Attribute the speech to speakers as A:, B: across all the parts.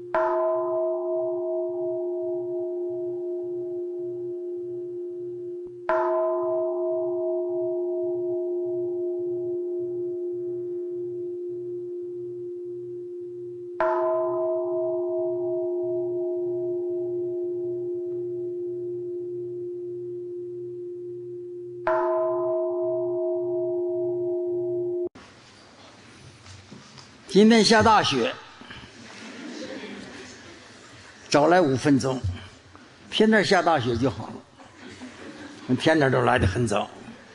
A: 今天下大雪，早来5分钟，天天下大雪就好了。天天都来得很早。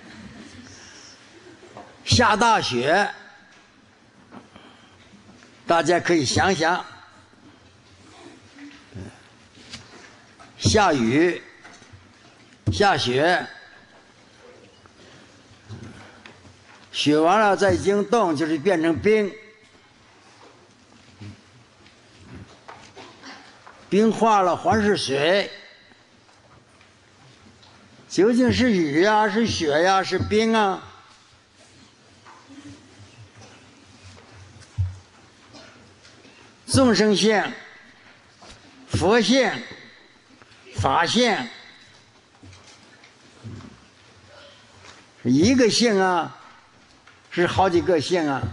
A: 下大雪，大家可以想想，下雨、下雪，雪完了再经冻，就是变成冰。冰化了还是水，究竟是雨呀，是雪呀，是冰啊？众生性、佛性、法性，是一个性啊，是好几个性啊？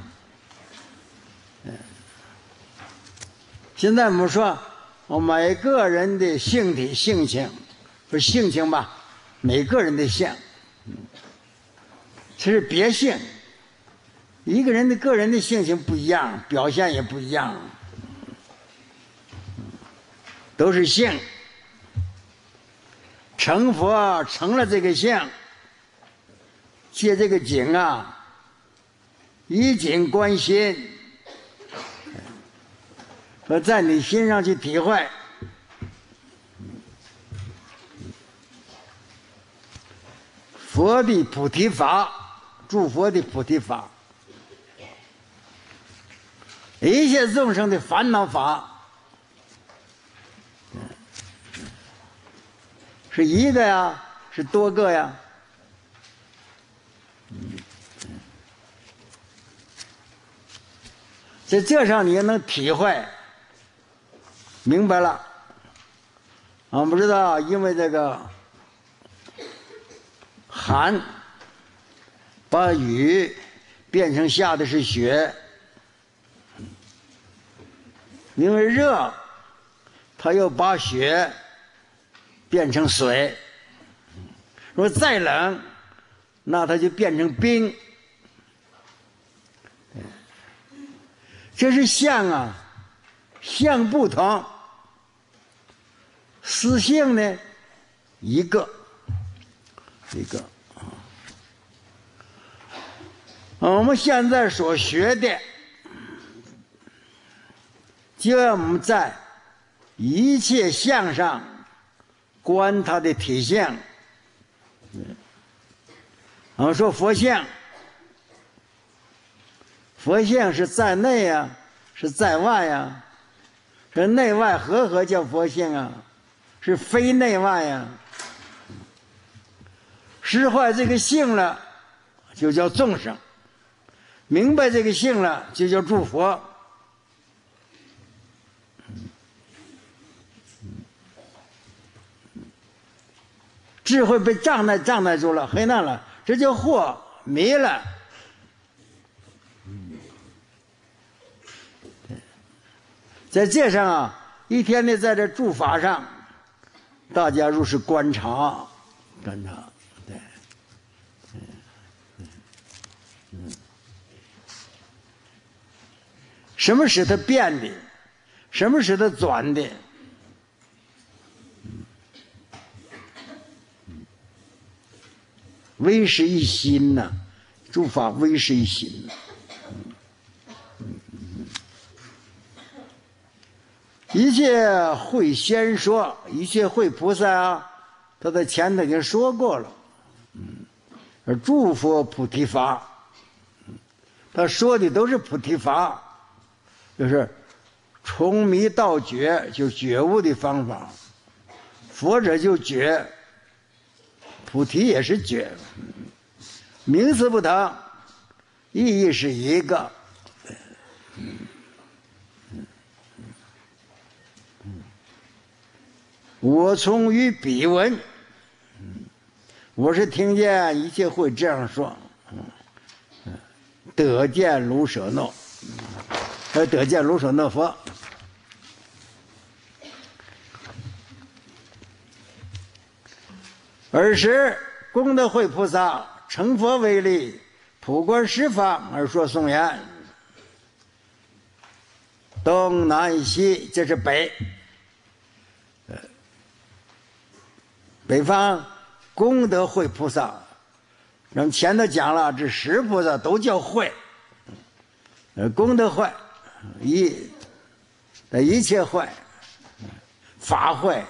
A: 现在我们说。每个人的性体性情，不是性情吧？每个人的性，这是别性。一个人的个人的性情不一样，表现也不一样，都是性。成佛成了这个性，借这个景啊，以景观心。说在你心上去体会，佛的菩提法，诸佛的菩提法，一切众生的烦恼法，是一个呀，是多个呀？在这上你也能体会。明白了，我们知道，因为这个寒把雨变成下的是雪，因为热，它又把雪变成水。如果再冷，那它就变成冰。这是相啊。相不同，实性呢一个。我们现在所学的，就要我们在一切相上观它的体相。我们说佛性，佛性是在内啊，是在外啊。这内外合叫佛性啊，是非内外啊。识坏这个性了，就叫众生；明白这个性了，就叫诸佛。智慧被障碍住了，黑暗了，这叫惑迷了。在这上啊，一天的在这诸法上，大家如是观察，对，什么使它变的，什么使它转的，唯是一心呐，诸法唯是一心呐。一切会先说，一切会菩萨啊，他在前头已经说过了。而诸佛菩提法，他说的都是菩提法，就是从迷到觉，就觉悟的方法。佛者就觉，菩提也是觉，名词不同，意义是一个。 我从于彼闻，我是听见一切会这样说，得见卢舍那，得见卢舍那佛。尔时功德会菩萨成佛为力，普观十方而说颂言：东南西，这是北。北方功德会菩萨，咱们前头讲了，这10菩萨都叫会，功德会，一切会，法会，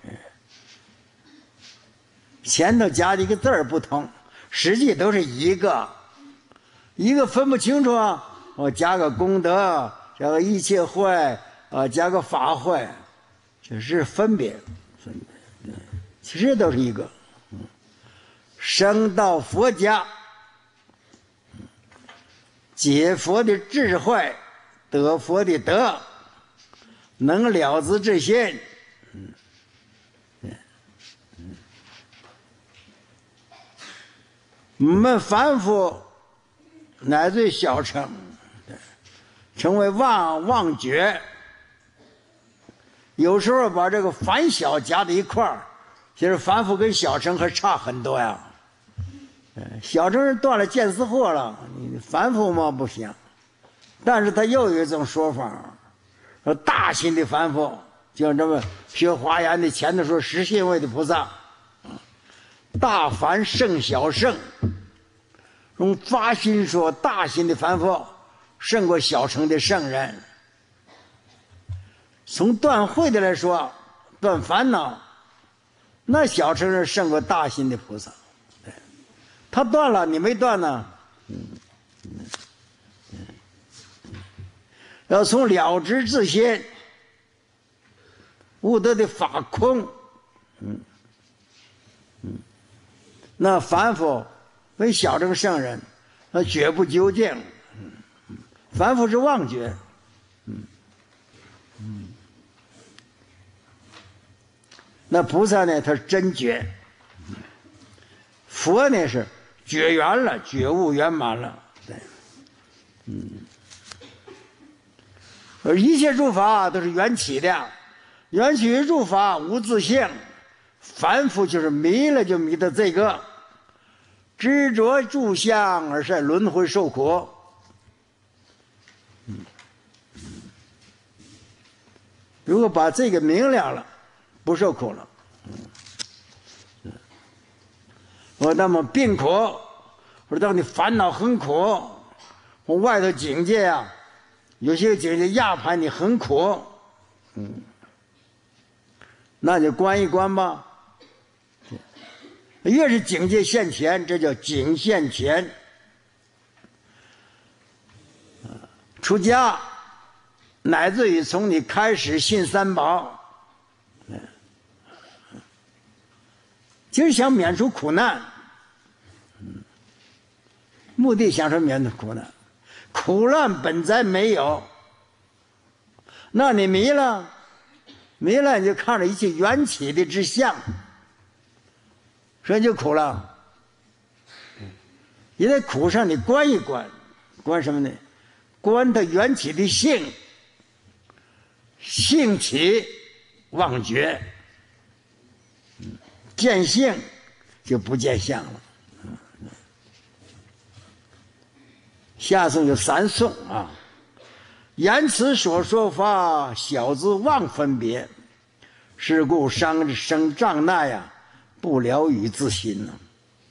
A: 前头加的一个字儿不同，实际都是一个分不清楚啊。我加个功德，加个一切会，加个法会，这是分别。其实都是一个。生到佛家，解佛的智慧，得佛的德，能了知之心。我们凡夫乃至小乘，成为妄觉，有时候把这个凡小加在一块儿，其实凡夫跟小乘还差很多呀。小乘人断了见思惑了，你凡夫嘛不行。但是他又有一种说法，说大心的凡夫，就像这么学华严的前头说实信位的菩萨，大凡胜小圣，用发心说大心的凡夫胜过小乘的圣人。从断慧的来说，断烦恼，那小乘人胜过大心的菩萨。他断了，你没断呢。要从了知自心，悟得的法空。那凡夫为小乘圣人，那绝不究竟。凡夫是妄觉。那菩萨呢，他是真觉。佛呢是觉圆了，觉悟圆满了。对，而一切诸法都是缘起的，缘起于诸法无自性。凡夫就是迷了，就迷到这个执着诸相而在轮回受苦。如果把这个明了了，不受苦了。我那么病苦，或者当你烦恼很苦，或外头境界啊，有些境界压迫你很苦，那就观一观吧。越是境界现前，这叫境现前。出家乃至于从你开始信三宝，就是想免除苦难，目的想说免除苦难。苦难本在没有，那你迷了，你就看着一切缘起的之相，所以就苦了。你在苦上你观一观，观什么呢？观它缘起的性，性起妄觉，见性就不见相了。下颂有3颂啊。言此所说法，小自妄分别，是故生障碍呀，不了与自心呢。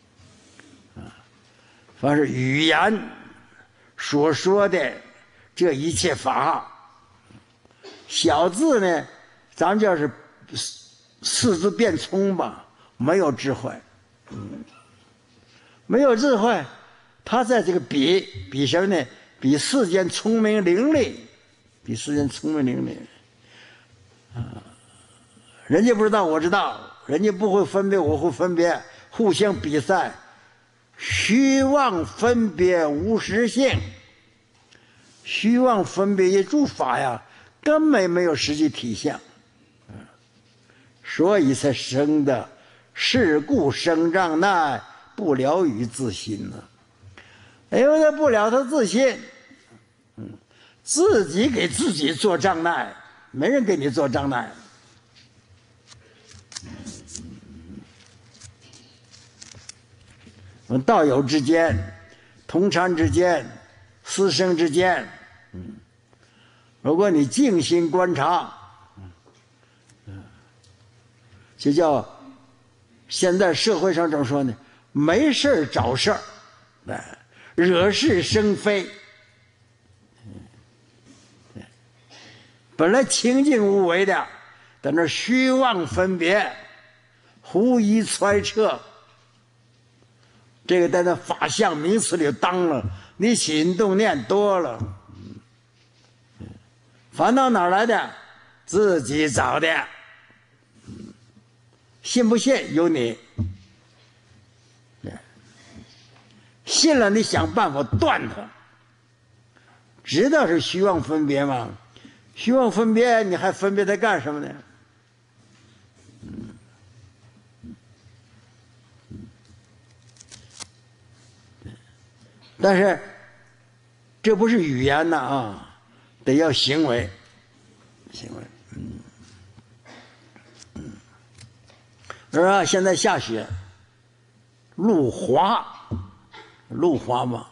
A: 凡是语言所说的这一切法，小字呢，咱们就是四字变聪吧，没有智慧，没有智慧，他在这个比什么呢？比世间聪明伶俐，比世间聪明伶俐。人家不知道，我知道；人家不会分别，我会分别，互相比赛，虚妄分别无实性。虚妄分别一诸法呀，根本没有实际体相。 所以才生的。是故生障碍，不了与自心呢。因为他不了他自心，自己给自己做障碍，没人给你做障碍。道友之间、同参之间、师生之间，如果你静心观察，就叫现在社会上怎么说呢？没事找事儿，惹是生非。本来清净无为的，在那虚妄分别、狐疑揣测，这个在那法相名词里当了，你心动念多了，烦恼哪来的？自己找的。信不信由你，信了你想办法断它。知道是虚妄分别吗？虚妄分别，你还分别它干什么呢？但是这不是语言呐啊，得要行为，行为。是吧？现在下雪，路滑嘛。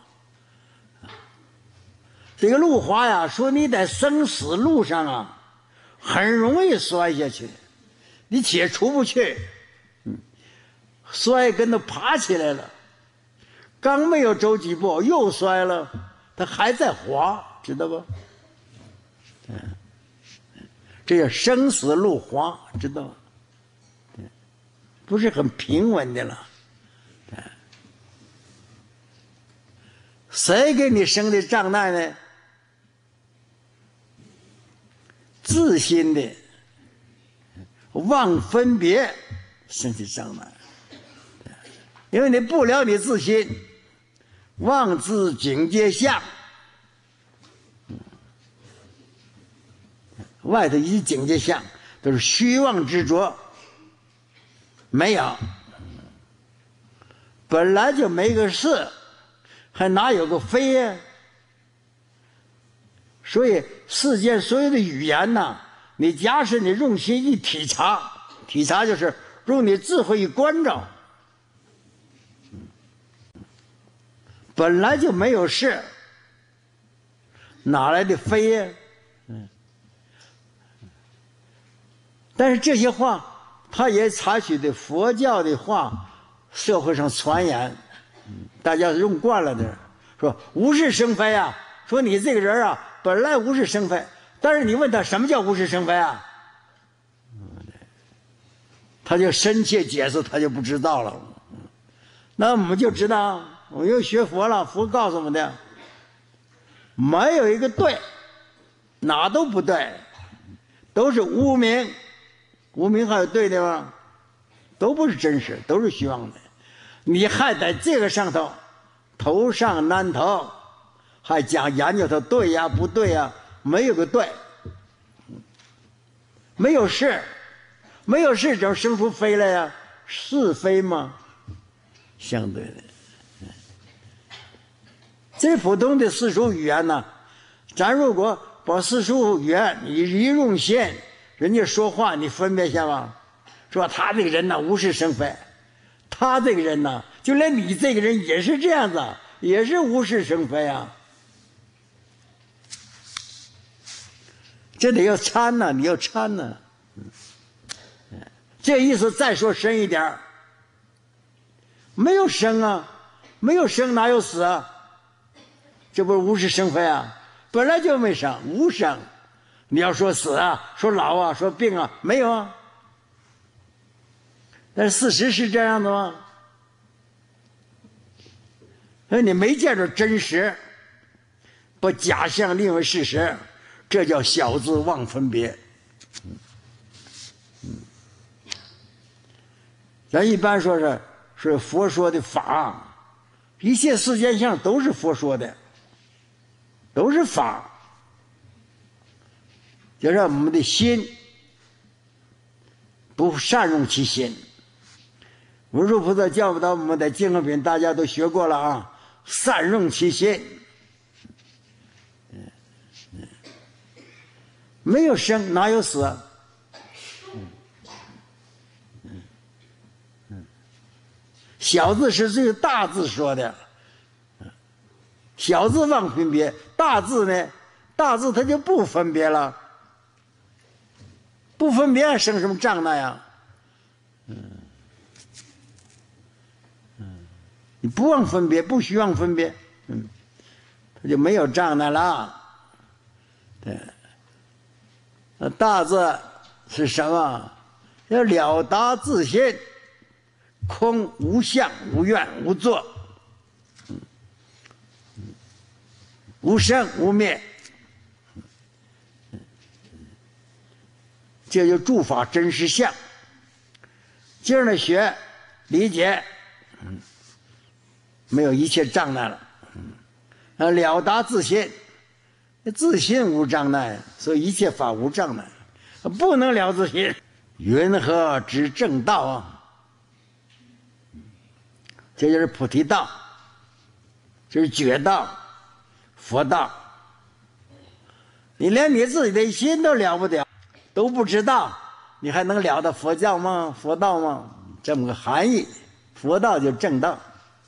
A: 这个路滑呀，说你在生死路上啊，很容易摔下去，你且出不去，摔跟他爬起来了，刚没有走几步又摔了，他还在滑，知道不？这叫生死路滑，知道吗？不是很平稳的了。谁给你生的障碍呢？自心的妄分别生的障碍，因为你不了你自心，妄自境界相，外头一切境界相都是虚妄执着。没有，本来就没个事，还哪有个非呀？所以世间所有的语言呐，你假使你用心一体察，体察就是用你智慧一关照，本来就没有事，哪来的非呀？但是这些话他也采取的佛教的话，社会上传言，大家用惯了的，说无事生非啊，说你这个人啊，本来无事生非，但是你问他什么叫无事生非啊，他就深切解释，他就不知道了。那我们就知道，我又学佛了，佛告诉我们的，没有一个对，哪都不对，都是无明。无明还有对的吗？都不是真实，都是虚妄的。你还在这个上头头上难头，还讲研究它对呀不对呀？没有个对，没有是，没有是怎么生出非来呀？是非吗？相对的，这普通的世俗语言呢，咱如果把世俗语言你一用心。人家说话你分别一下吧，说他这个人呢无事生非，他这个人呢就连你这个人也是这样子，也是无事生非啊。这得要参呢，你要参呢。这意思再说深一点，没有生啊，没有生哪有死啊？这不是无事生非啊？本来就没生，无生。你要说死啊，说老啊，说病啊，没有啊。但是事实是这样的吗？你没见着真实，把假象定为事实，这叫小字妄分别。咱一般说是佛说的法，一切世间相都是佛说的，都是法。就让我们的心不善用其心。文殊菩萨教导我们的净空品，大家都学过了啊，善用其心。没有生哪有死？小字是对大字说的，小字忘分别，大字呢？大字它就不分别了，不分别生什么障碍呀？你不忘分别，不虚妄分别，它就没有障碍了。对，大字是什么？要了达自心，空无相无愿无作，无生无灭，这就诸法真实相。今儿呢学理解，没有一切障碍了。了达自心，自心无障碍，所以一切法无障碍。不能了自心，云何知正道啊？这就是菩提道，这是觉道、佛道。你连你自己的心都了不了，都不知道，你还能了到佛教吗？佛道吗？这么个含义。佛道就正道。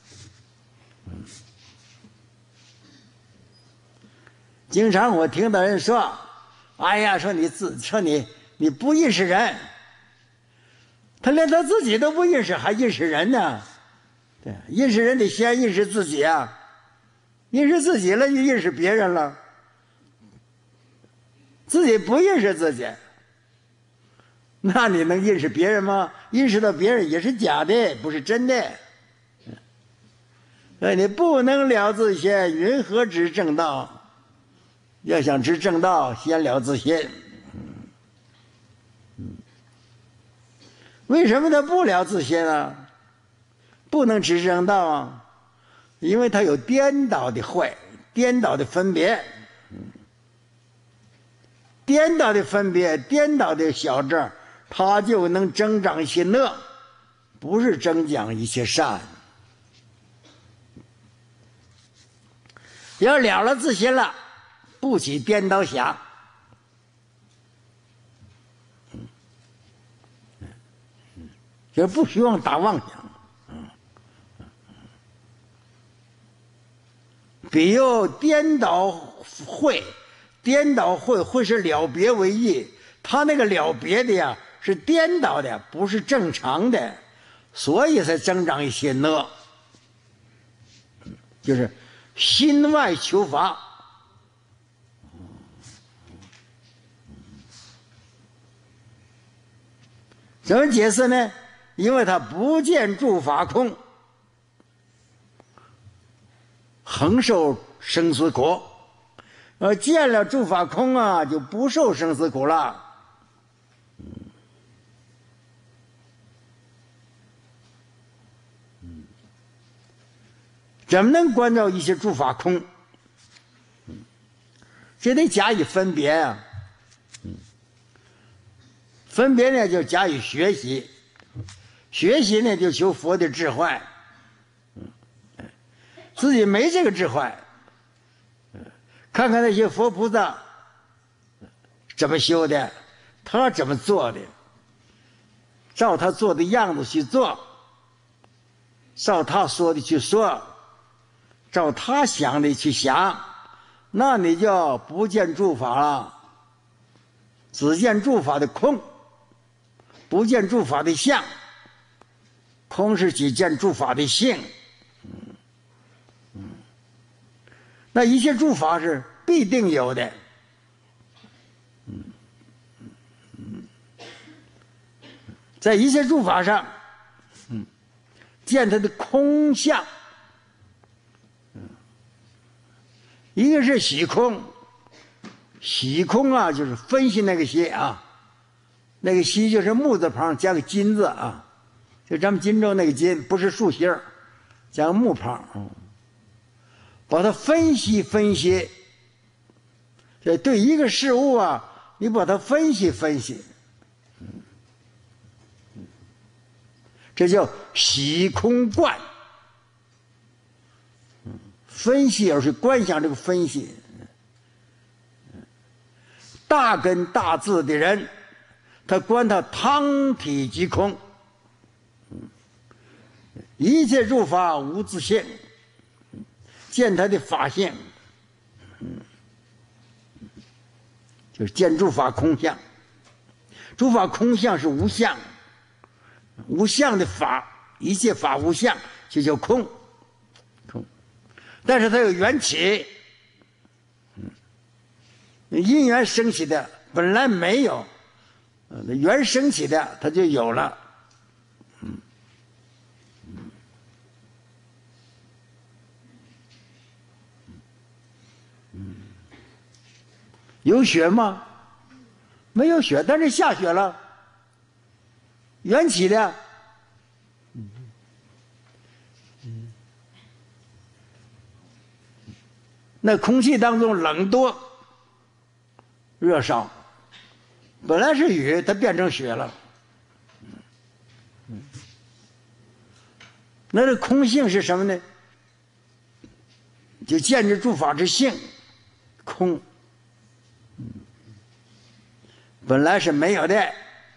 A: 经常我听到人说：“哎呀，说你不认识人，他连他自己都不认识，还认识人呢？对，认识人得先认识自己啊，认识自己了就认识别人了。自己不认识自己，那你能认识别人吗？认识到别人也是假的，不是真的。你不能了自心，云何知正道？要想知正道，先了自心。为什么他不了自心啊？不能知正道啊？因为他有颠倒的慧，颠倒的分别，颠倒的分别，颠倒的小证，他就能增长一些恶，不是增长一些善。要了自心了，不起颠倒想，就是不希望打妄想。比如颠倒慧，颠倒慧是了别为义，他那个了别的呀是颠倒的，不是正常的，所以才增长一些恶，就是心外求法。怎么解释呢？因为他不见诸法空，恒受生死苦。见了诸法空啊，就不受生死苦了。怎么能观照一些诸法空？这得加以分别啊。分别呢就加以学习，学习呢就求佛的智慧。自己没这个智慧，看看那些佛菩萨怎么修的，他怎么做的，照他做的样子去做，照他说的去说，照他想的去想，那你就不见诸法了，只见诸法的空，不见诸法的相。空是只见诸法的性。那一切诸法是必定有的。在一切诸法上，见它的空相。一个是喜空，喜空啊，就是分析那个喜啊，那个喜就是木字旁加个金字啊，就咱们荆州那个金，不是竖心儿，加个木旁。把它分析分析，对一个事物啊，你把它分析分析， 这叫析空观。分析而是观想这个分析。大根大智的人，他观他汤体即空，一切诸法无自性，见他的法性，就是见诸法空相。诸法空相是无相，无相的法，一切法无相，就叫空。空，但是它有缘起，因缘升起的本来没有，缘升起的它就有了。有雪吗？没有雪，但是下雪了，缘起的。那空气当中冷多热少，本来是雨，它变成雪了。那这空性是什么呢？就见之诸法之性，空。本来是没有的，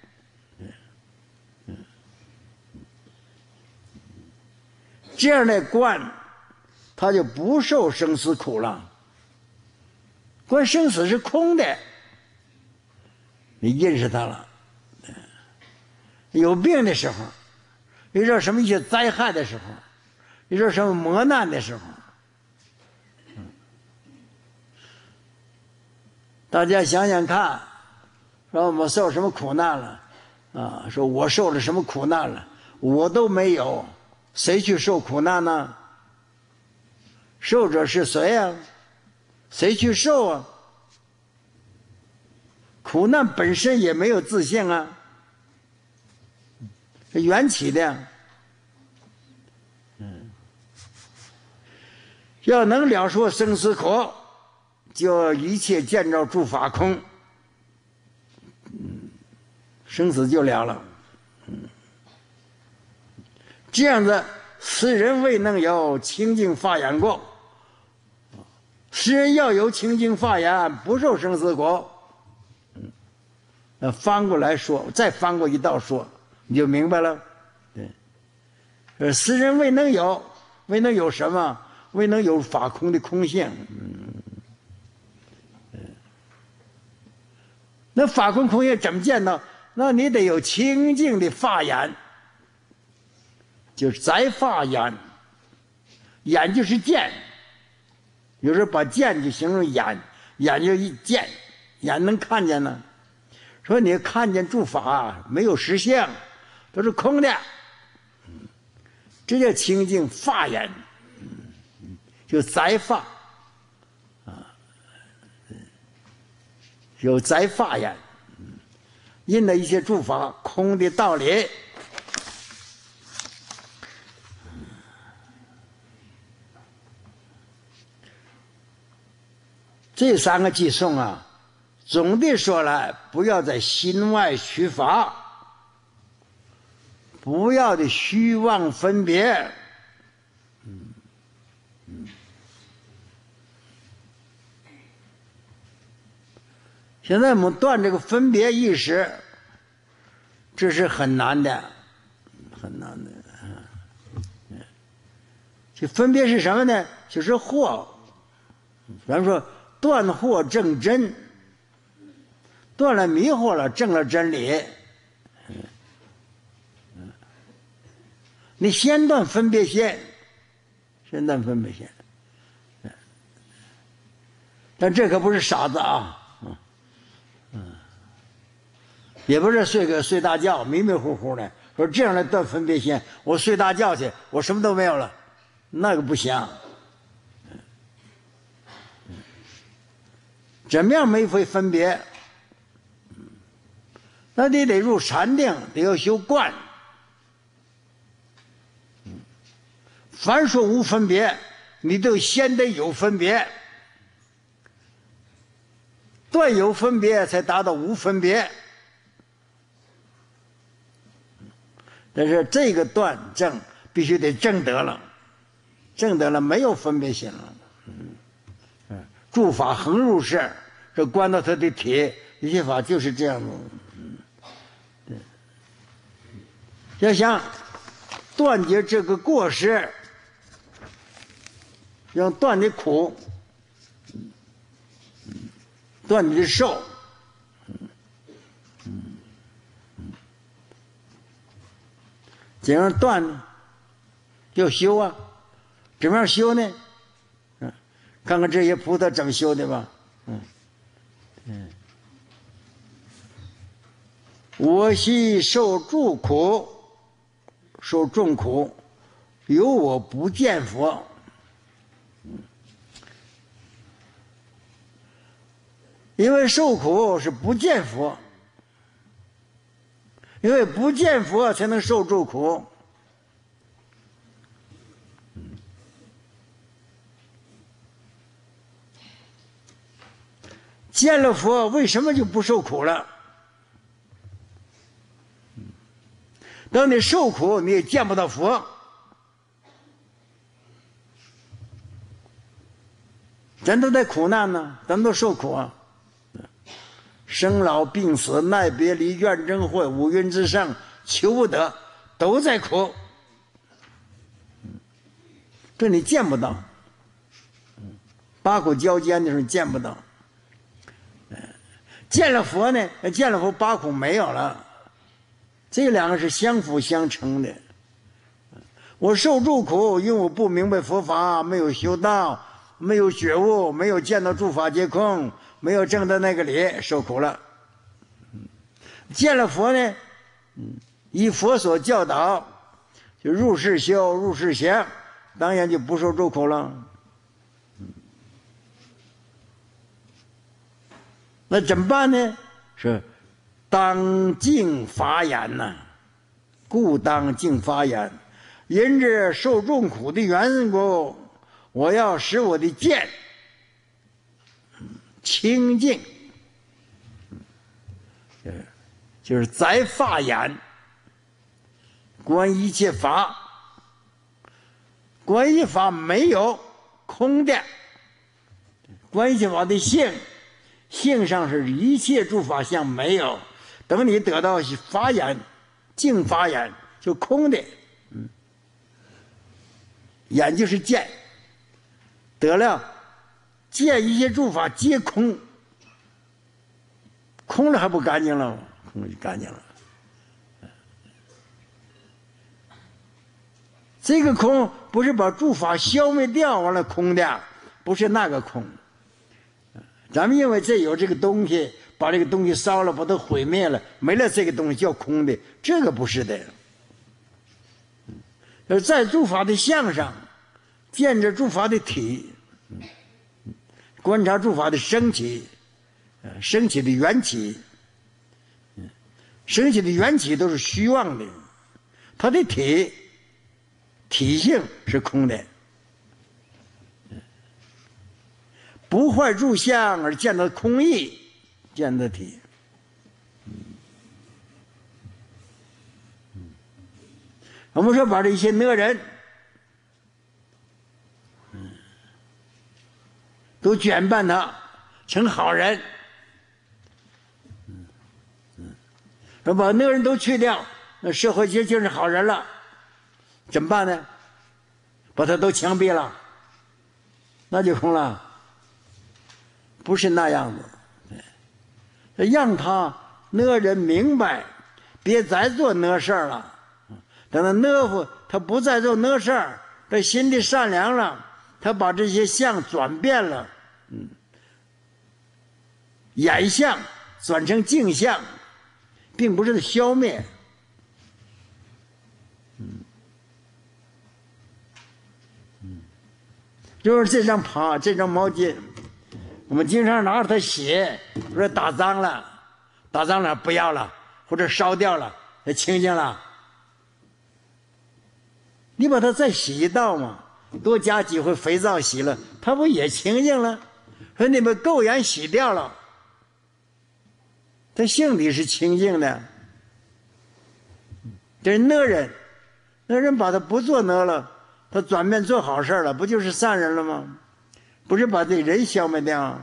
A: 这样的观，他就不受生死苦了。观生死是空的，你认识它了。有病的时候，遇到什么一些灾害的时候，遇到什么磨难的时候，大家想想看。说我们受什么苦难了啊？说我受了什么苦难了？我都没有，谁去受苦难呢？受者是谁啊？谁去受啊？苦难本身也没有自性啊，是缘起的。要能了说生死苦，就一切见着诸法空。生死就了了，这样子，世人未能有清净法眼过。世人要有清净法眼，不受生死苦。翻过来说，再翻过一道说，你就明白了。对，世人未能有，未能有什么？未能有法空的空性。那法空空性怎么见到？那你得有清净的法眼，就是在法眼。眼就是见，有时候把见就形容眼，眼就一见，眼能看见呢。说你看见诸法没有实相，都是空的，这叫清净法眼，就在法啊，有在法眼。因了一些诸法空的道理，这三个偈颂啊，总的说来，不要在心外取法，不要的虚妄分别。现在我们断这个分别意识，这是很难的，很难的。这分别是什么呢？就是惑。咱说断惑正真，断了迷惑了，正了真理。你先断分别先，先断分别先。但这可不是傻子啊。也不是睡大觉迷迷糊糊的，说这样来断分别心，我睡大觉去，我什么都没有了，那个不行。怎么样没会分别？那你得入禅定，得要修观。凡说无分别，你都先得有分别，断有分别才达到无分别。 但是这个断正必须得正得了，正得了没有分别心了。诸法恒入世，这观到他的体，一切法就是这样子。要想断绝这个过失，要断你苦，断你的受，怎样断呢？要修啊，怎么样修呢？看看这些菩萨怎么修的吧。我昔受诸苦，受众苦，有我不见佛。因为受苦是不见佛，因为不见佛才能受诸苦。见了佛，为什么就不受苦了？当你受苦，你也见不到佛。咱都在苦难呢，咱都受苦啊。生老病死、奈别离、怨憎会、五蕴之上，求不得，都在苦。这你见不到，八苦交煎的时候见不到。见了佛呢，见了佛八苦没有了，这两个是相辅相成的。我受诸苦，因为我不明白佛法，没有修道，没有觉悟，没有见到诸法皆空，没有证到那个理，受苦了。见了佛呢，依佛所教导，就入世修，入世行，当然就不受诸苦了。那怎么办呢？是当净法眼呐，故当净法眼。因着受众苦的缘故，我要使我的见清净，就是在法眼，观一切法，观一切法没有空的，观一切法的性。性上是一切诸法相没有，等你得到法眼，净法眼就空的，眼就是见，得了见一切诸法皆空，空了还不干净了吗？空了就干净了。这个空不是把诸法消灭掉完了空的，不是那个空。咱们因为这有这个东西，把这个东西烧了，把它毁灭了，没了这个东西叫空的，这个不是的。在诸法的相上，见着诸法的体，观察诸法的升起，升起的缘起，升起的缘起都是虚妄的，它的体性是空的。不坏入相而见到空义，见到体。我们说把这些恶人，都卷扮他成好人，说把恶人都去掉，那社会就是好人了，怎么办呢？把他都枪毙了，那就空了。不是那样的，让他恶人明白，别再做恶事了。等他恶妇他不再做恶事，他心地善良了，他把这些相转变了，眼相转成镜相，并不是消灭。就是这张毛巾。我们经常拿着它洗，说打脏了不要了，或者烧掉了，清净了。你把它再洗一道嘛，多加几回肥皂洗了，它不也清净了？说你们垢眼洗掉了，它性体是清净的， 这是恶人，恶人把他不做恶了，他转变做好事了，不就是善人了吗？不是把这人消灭掉。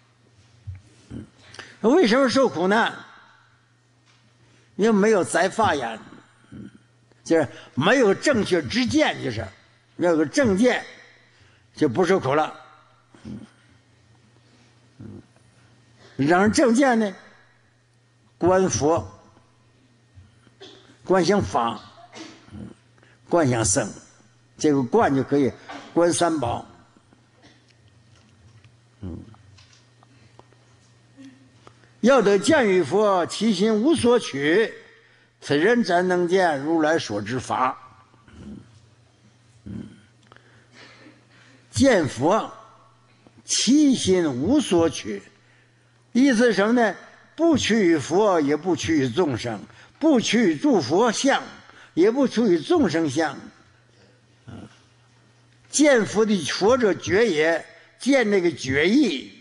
A: 为什么受苦难？因为没有再发言，就是没有正确知见，就是没有个正见，就不受苦了。让人正见呢，观佛，观想法，观想僧，这个观就可以观三宝。要得见于佛，其心无所取，此人怎能见如来所知法？见佛，其心无所取，意思是什么呢？不取于佛，也不取于众生，不取于诸佛像，也不取于众生像。见佛的佛者觉也，见那个觉意。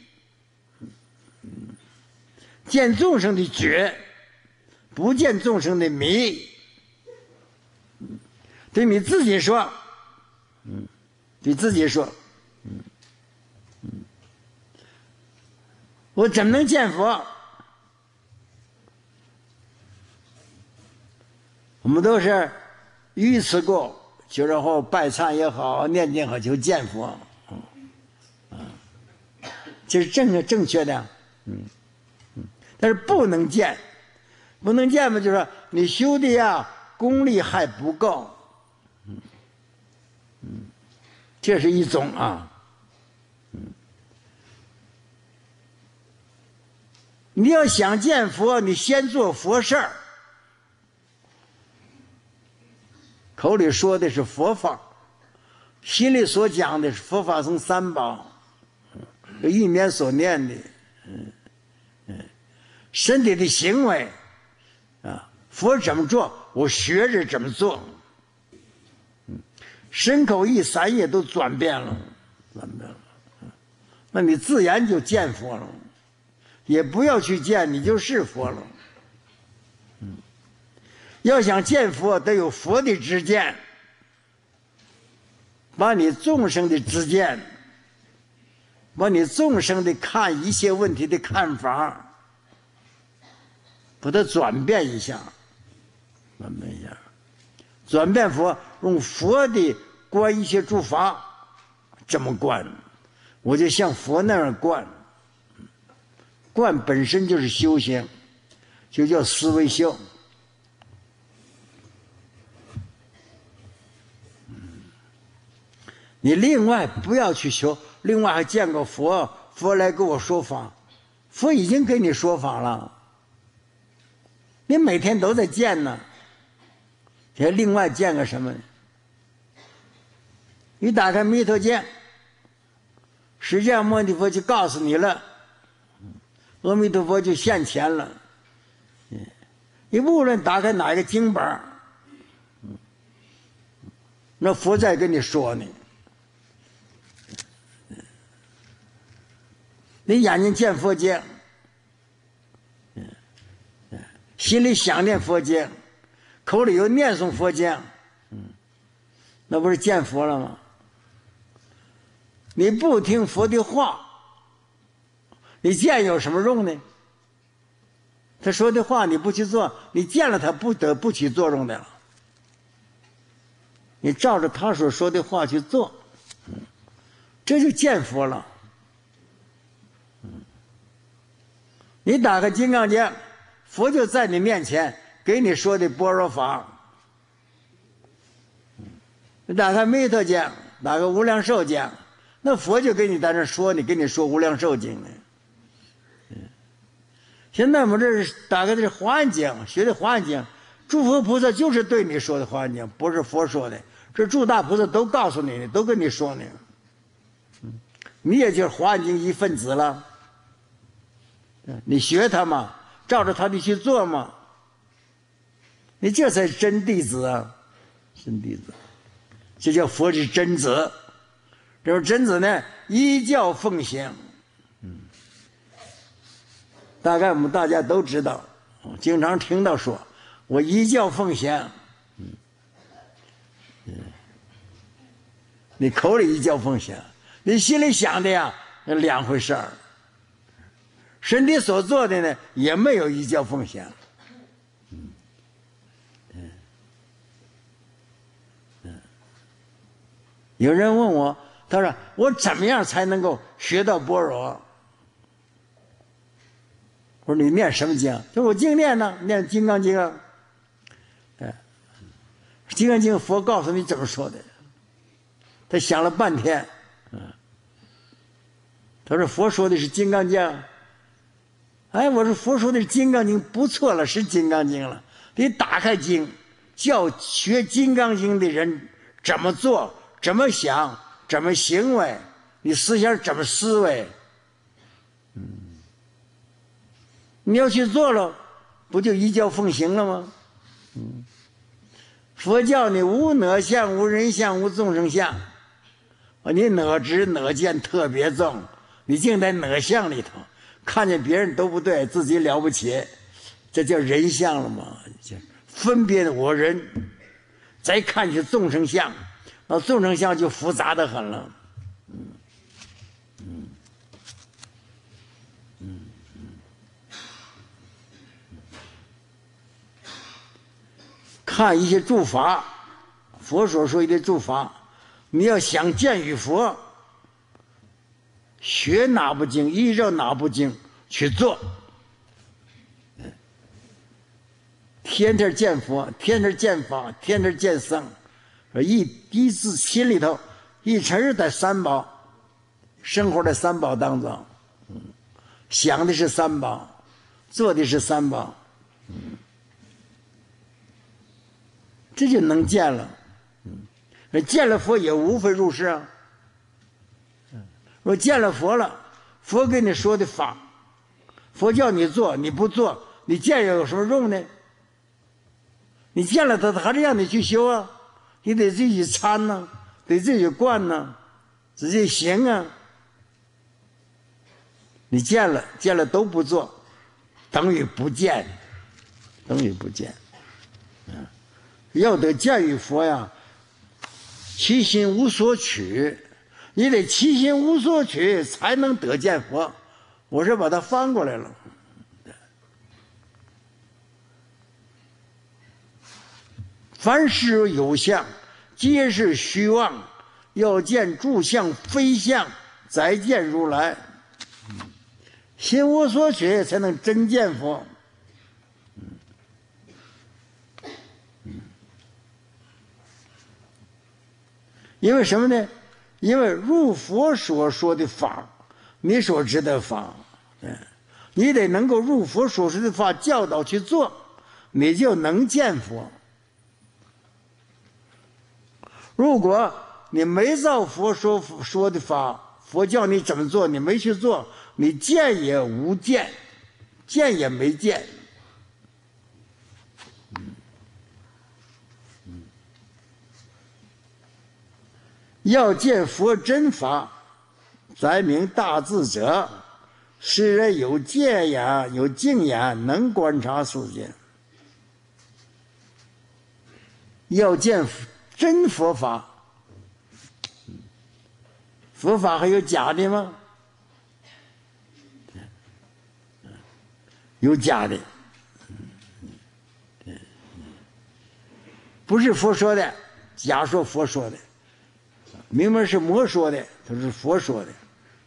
A: 见众生的觉，不见众生的迷。对你自己说，对自己说，我怎么能见佛？我们都是愚痴过，就然后拜忏也好，念经也好，就见佛，这是正确的，但是不能见，不能见嘛，就是说你修的呀功力还不够，这是一种啊。你要想见佛，你先做佛事儿。口里说的是佛法，心里所讲的是佛法僧三宝，一面所念的，身体的行为啊，佛怎么做，我学着怎么做，身口意三业都转变了，那你自然就见佛了，也不要去见，你就是佛了。要想见佛，得有佛的知见，把你众生的知见，把你众生的看一切问题的看法，把它转变一下，转变佛，用佛的观一切诸法，这么观，我就像佛那样观。观本身就是修行，就叫思维修。你另外不要去求，另外还见个佛，佛来给我说法，佛已经给你说法了，你每天都在见呢，还另外见个什么呢？你打开弥陀经，释迦牟尼佛就告诉你了，阿弥陀佛就现前了。你无论打开哪一个经本，那佛在跟你说呢。你眼睛见佛经，心里想念佛经，口里又念诵佛经，那不是见佛了吗？你不听佛的话，你见有什么用呢？他说的话你不去做，你见了他不得不起作用的了。你照着他所说的话去做，这就见佛了。你打开《金刚经》，佛就在你面前给你说的般若法。你打开《弥陀经》，打开《无量寿经》，那佛就给你在那说，你跟你说《无量寿经》呢。现在我们这是打开的是《华严经》，学的《华严经》，诸佛菩萨就是对你说的《华严经》，不是佛说的，这诸大菩萨都告诉你的，都跟你说呢。你也就是《华严经》一份子了。你学他嘛，照着他的去做嘛，你这才真弟子啊，真弟子，这叫佛之真子。这种真子呢，依教奉行。大概我们大家都知道，经常听到说，我依教奉行。 你口里一教奉行，你心里想的呀，那两回事儿。身体所做的呢，也没有一教奉行。有人问我，他说我怎么样才能够学到般若？我说你念什么经？他说我净念呢，念《金刚经》啊。《金刚经》佛告诉你怎么说的。他想了半天，他说佛说的是《金刚经》。哎，我说佛说的是《金刚经》，不错了，是《金刚经》了。你打开经，叫学《金刚经》的人怎么做，怎么想，怎么行为，你思想怎么思维。你要去做了，不就一教奉行了吗？佛教你无我相，无人相，无众生相。你我执我见特别重，你净在我相里头，看见别人都不对，自己了不起，这叫人相了吗？分别我人，再看是众生相，那众生相就复杂的很了。看一些诸法，佛所说的诸法，你要想见与佛，学哪部经，依照哪部经去做。天天见佛，天天见法，天天见僧，一自心里头一直在三宝，生活在三宝当中，想的是三宝，做的是三宝，这就能见了。见了佛也无非入世啊。若见了佛了，佛跟你说的法，佛叫你做，你不做，你见有什么用呢？你见了他还是让你去修啊，你得自己参呢，得自己惯呢，自己行啊。你见了都不做，等于不见，等于不见。要得见与佛呀，其心无所取，你得其心无所取才能得见佛。我是把它翻过来了。凡事有相，皆是虚妄，要见诸相非相，再见如来。心无所取才能真见佛。因为什么呢？因为入佛所说的法，你所知的法，你得能够入佛所说的法教导去做，你就能见佛。如果你没照佛说的法，佛教你怎么做，你没去做，你见也无见，见也没见。要见佛真法，载明大智者，使人有戒眼，有净眼，能观察世界。要见真佛法，佛法还有假的吗？有假的，不是佛说的，假说佛说的。明明是魔说的，他是佛说的。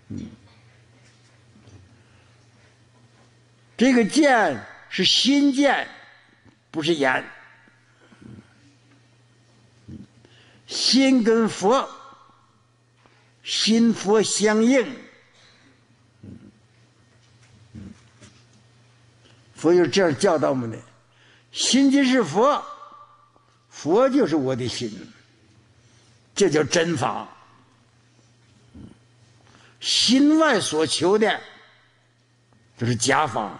A: 这个见是心见，不是眼。心跟佛，心佛相应。佛就这样教导我们的：心即是佛，佛就是我的心。这叫真法。心外所求的就是假法。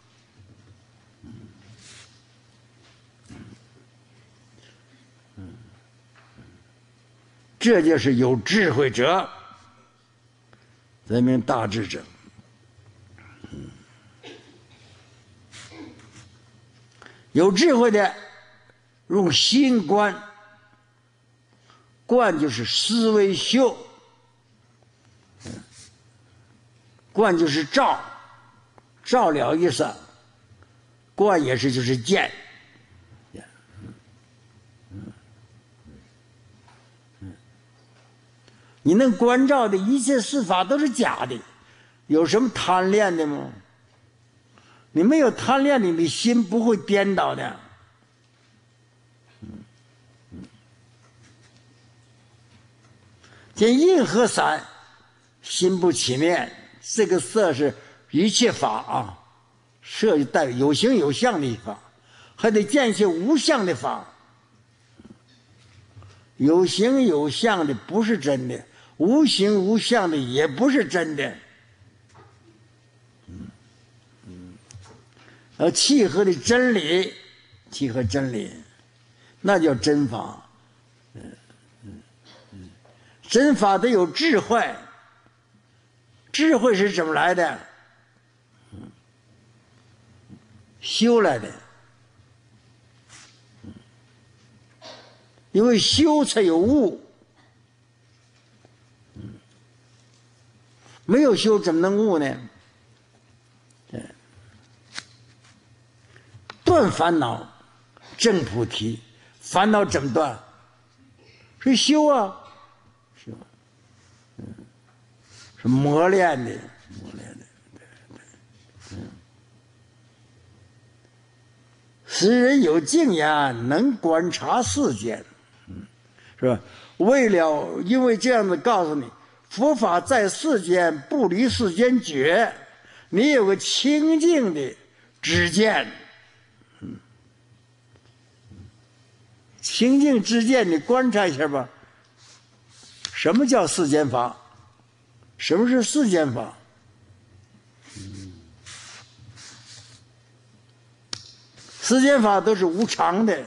A: 这就是有智慧者，则名大智者。有智慧的用心观， 观就是思维修，观就是照，照了意思，观也是就是见。你能观照的一切事法都是假的，有什么贪恋的吗？你没有贪恋，你的心不会颠倒的。见任何散，心不起念，这个色是一切法啊，色就带有形有相的法，还得见一些无相的法。有形有相的不是真的，无形无相的也不是真的。契合的真理，契合真理，那叫真法。真法得有智慧，智慧是怎么来的？修来的。因为修才有悟，没有修怎么能悟呢？断烦恼，证菩提。烦恼怎么断？是修啊，是吧？是磨练的，磨练的。使人有净眼，能观察世间，是吧？因为这样子告诉你，佛法在世间，不离世间觉。你有个清净的知见。清净之见，你观察一下吧。什么叫世间法？什么是世间法？世间法都是无常的，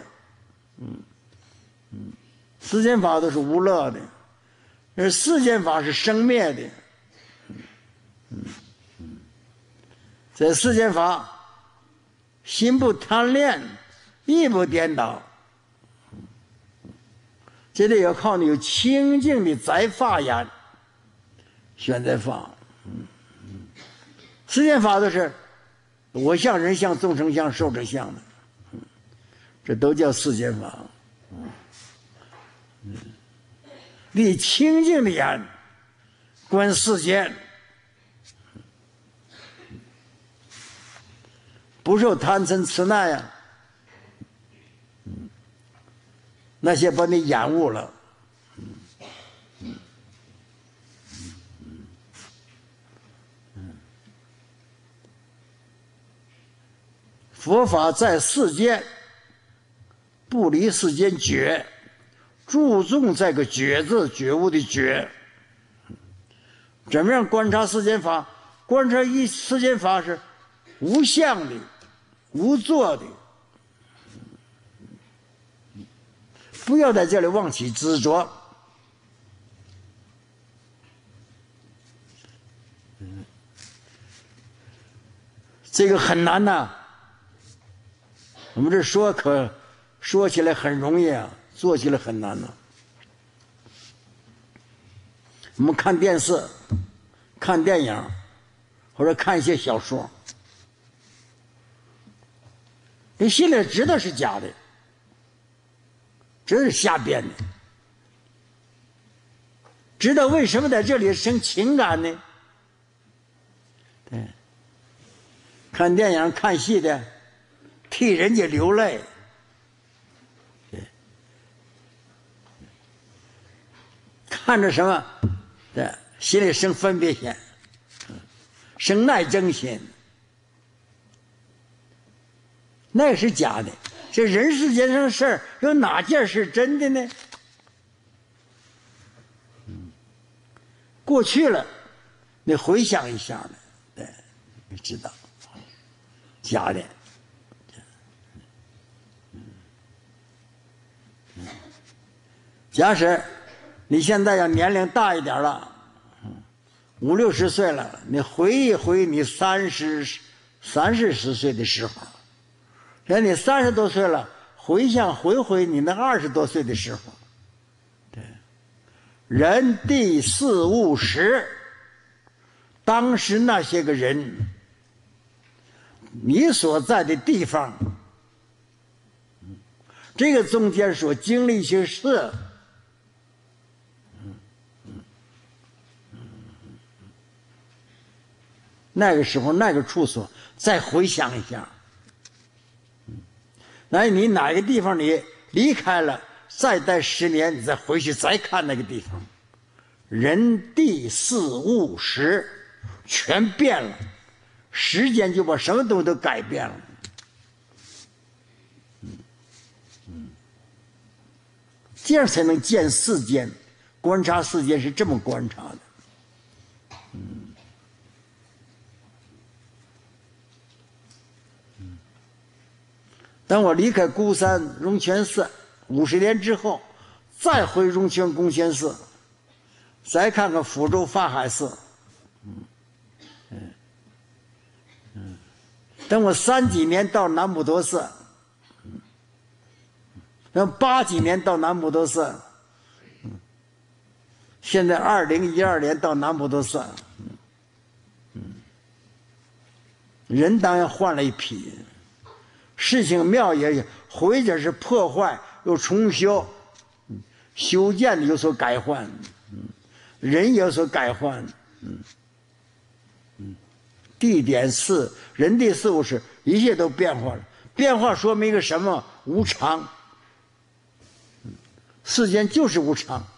A: 世间法都是无乐的，而世间法是生灭的。在世间法，心不贪恋，意不颠倒。这得要靠你有清净的在法眼，选择法。世间法都是我相、人相、众生相、寿者相的，这都叫世间法。立清净的眼观世间，不受贪嗔痴耐呀。那些把你染污了，佛法在世间，不离世间觉，注重这个觉字，觉悟的觉。怎么样观察世间法？观察世间法是无相的、无作的。不要在这里妄起执着。这个很难呐。我们这说起来很容易啊，做起来很难呐。我们看电视、看电影，或者看一些小说，你心里知道是假的。这是瞎编的，知道为什么在这里生情感呢？对，看电影、看戏的，替人家流泪，对，看着什么，对，心里生分别心，生耐憎心，那是假的。这人世间上的事儿，有哪件是真的呢？过去了，你回想一下呢，对，你知道，假的。假使你现在要年龄大一点了，50、60岁了，你回忆回忆你30、40岁的时候。等你30多岁了，回想回你那20多岁的时候，对， 人地事物时，当时那些个人，你所在的地方，这个中间所经历一些事，那个时候那个处所，再回想一下。那你哪个地方你离开了，再待10年，你再回去再看那个地方，人地事物时全变了，时间就把什么东西都改变了。这样才能见世间，观察世间是这么观察的。当我离开孤山荣泉寺50年之后，再回荣泉供仙寺，再看看福州法海寺，等我3几年到南普陀寺，等8几年到南普陀寺，现在2012年到南普陀寺，人当然换了一批。事情妙也，或者是破坏又重修，修建的有所改换，人有所改换，地点事人地事物是一切都变化了。变化说明一个什么？无常。世间就是无常，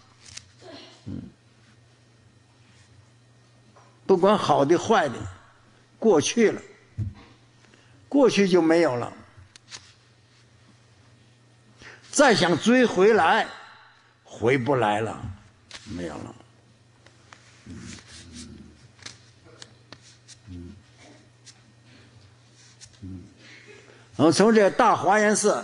A: 不管好的坏的，过去了，过去就没有了。再想追回来，回不来了，没有了。然后从这个大华严寺，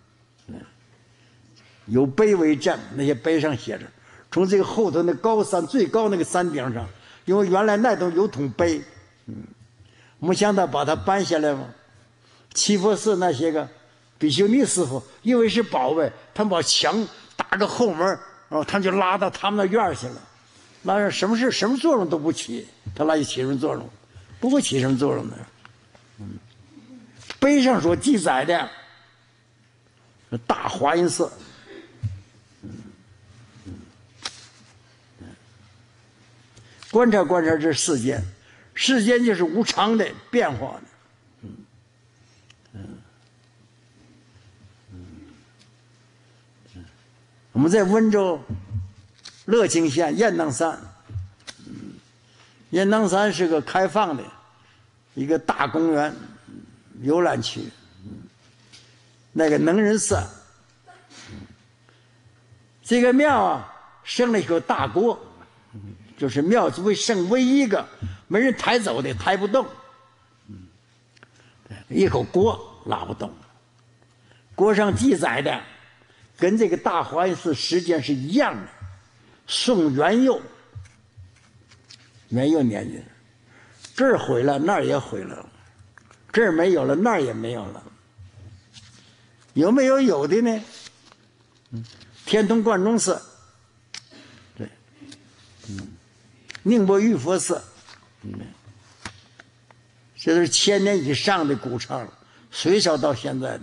A: 有碑为证，那些碑上写着，从这个后头那高山最高那个山顶上，因为原来那都有桶碑，我们想到把它搬下来嘛。七佛寺那些个比丘尼师傅，因为是保卫，他们把墙搭个后门，然后他们就拉到他们那院去了。那什么事、什么作用都不起，他哪有起什么作用？不会起什么作用的。碑上所记载的大华严寺，观察观察这世间，世间就是无常的变化的。我们在温州乐清县雁荡山，雁荡山是个开放的一个大公园游览区，那个能人寺，这个庙啊生了一口大锅，就是庙为剩唯一一个没人抬走的，抬不动，一口锅拉不动，锅上记载的跟这个大华严寺时间是一样的，宋元佑年间，这儿毁了那儿也毁了，这儿没有了那儿也没有了。有没有有的呢？天通观中寺，对，宁波玉佛寺，这都是1000年以上的古刹了，隋朝到现在的。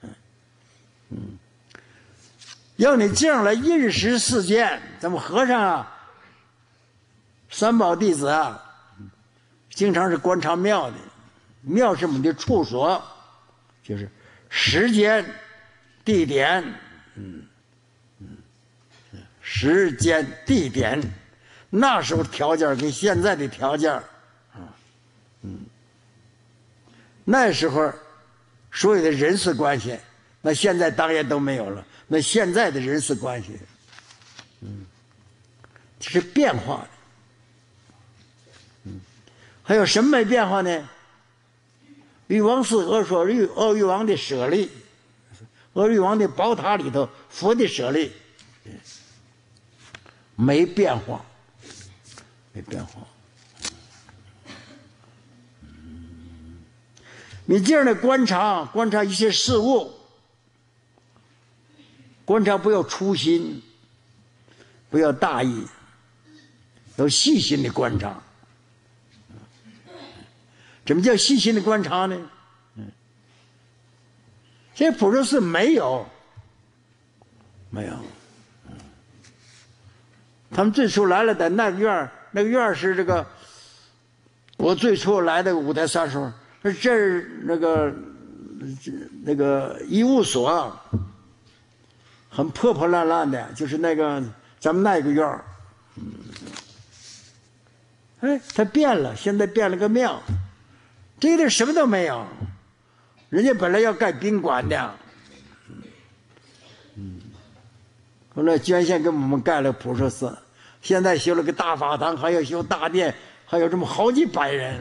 A: 要你这样来认识世间，咱们和尚啊，三宝弟子啊，经常是观察庙的。庙是我们的处所，就是时间、地点，时间、地点，那时候条件跟现在的条件，那时候所有的人事关系，那现在当然都没有了。那现在的人事关系，这是变化的。还有什么没变化呢？禹王寺阿育王的舍利，阿育王的宝塔里头佛的舍利，没变化，没变化。你这样的观察一些事物，观察不要粗心， 不要大意，要细心的观察。怎么叫细心的观察呢？这普陀寺没有，他们最初来了的那个院，那个院是这个，我最初来的五台山时候，这儿那个医务所，很破破烂烂的，就是那个咱们那个院儿。哎，它变了，现在变了个庙，这个地儿什么都没有。人家本来要盖宾馆的，后来捐献给我们盖了普陀寺，现在修了个大法堂，还要修大殿，还有这么好几百人。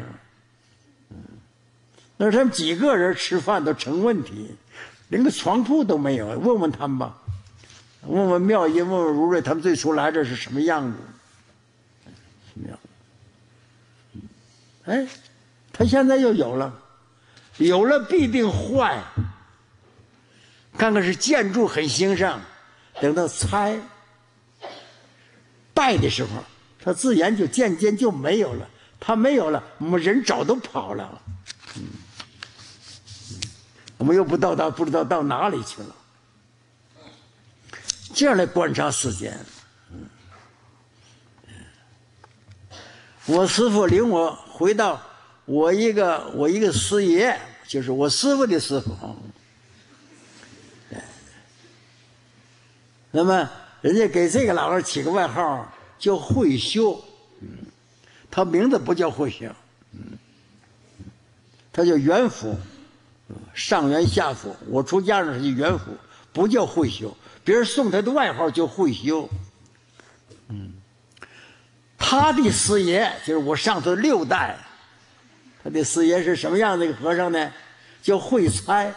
A: 那他们几个人吃饭都成问题，连个床铺都没有。问问他们吧，问问妙音，问问如瑞，他们最初来这是什么样子？什么样子？哎，他现在又有了。有了必定坏，看看是建筑很兴盛，等到拆败的时候，它自然就渐渐就没有了。它没有了，我们人早都跑了，我们又不知道到哪里去了。这样来观察世间。我师父领我回到我一个师爷，就是我师父的师父。那么人家给这个老人起个外号叫慧修，他名字不叫慧修，他叫元辅，上元下辅。我出家那是元辅，不叫慧修，别人送他的外号叫慧修。他的师爷就是我上头6代。他的师爷是什么样的一个和尚呢？叫慧猜，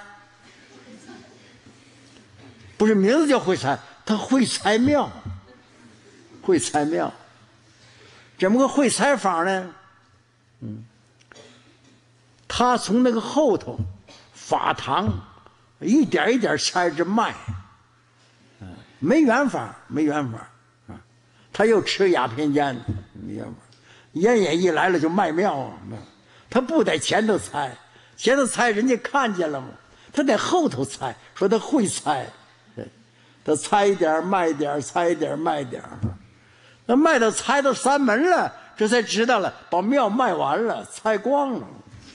A: 不是名字叫慧猜，他会猜庙，会猜庙。怎么个会猜法呢？他从那个后头法堂一点一点拆着卖，没缘法，他又吃鸦片烟，没缘法，烟也一来了就卖庙啊。他不在前头猜，前头猜人家看见了吗？他在后头猜，说他会猜，他猜一点卖一点，猜一点卖一点，那卖到猜到3门了，这才知道了，把庙卖完了，猜光了。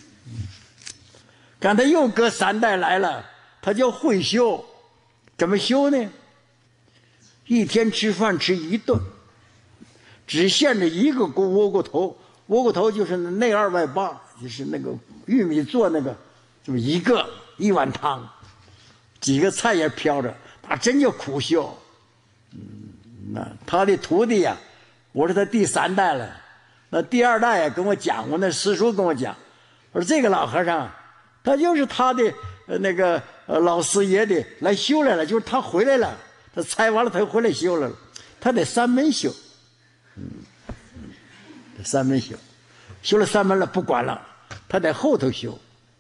A: 刚才又隔3代来了，他叫会修，怎么修呢？一天吃饭吃1顿，只限着1个窝瓜头。窝瓜头就是内2外8，就是那个玉米做那个，这么1碗汤，几个菜也飘着，他真叫苦修。那他的徒弟呀，我是他第3代了。那第2代也跟我讲过，那师叔跟我讲，我说这个老和尚，他就是他的那个老师爷的来修来了，就是他回来了，他拆完了他又回来修了，他得3门修。3门修了3门了，不管了，他在后头修，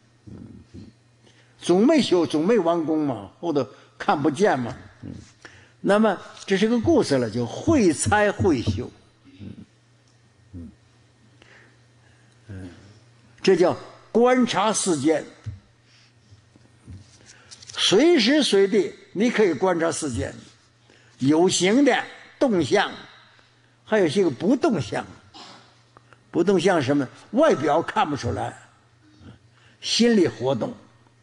A: 总没修，总没完工嘛，后头看不见嘛。那么这是个故事了，就会猜会修，这叫观察世间，随时随地你可以观察世间，有形的动向，还有些个不动向。不动像什么？外表看不出来，心理活动，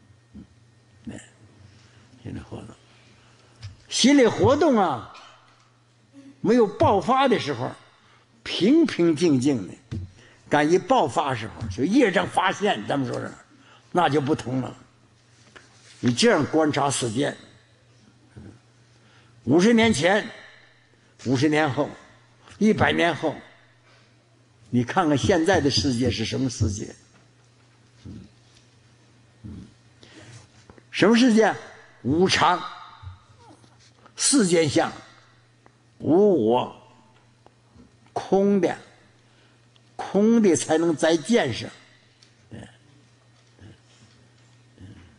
A: 心理活动啊，没有爆发的时候，平平静静的；敢一爆发时候，就业障发现，咱们说是，那就不同了。你这样观察世间，50年前、50年后、100年后。你看看现在的世界是什么世界？什么世界？无常、世间相、无我、空的，空的才能在见识。